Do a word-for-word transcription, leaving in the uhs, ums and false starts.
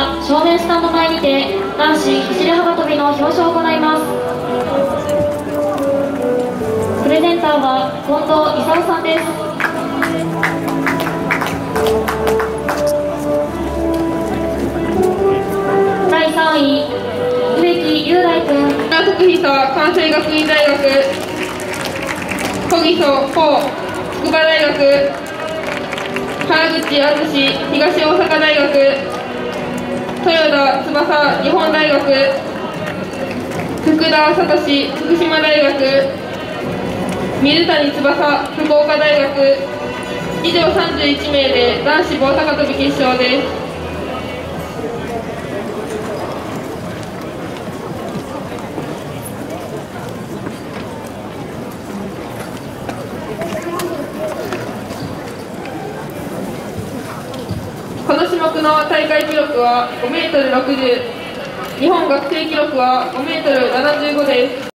は正面スタンド前にて男子走り幅跳びの表彰を行います。プレゼンターは近藤勲さんです。だいさんい植木雄大君、 徳久関西学院大学、小木曽法筑波大学、原口敦東大阪大学、豊田翼日本大学、福田聡福島大学、水谷翼福岡大学、以上さんじゅういちめいで男子棒高跳び決勝です。この種目の大会記録はごメートルろくじゅう、日本学生記録はごメートルななじゅうごです。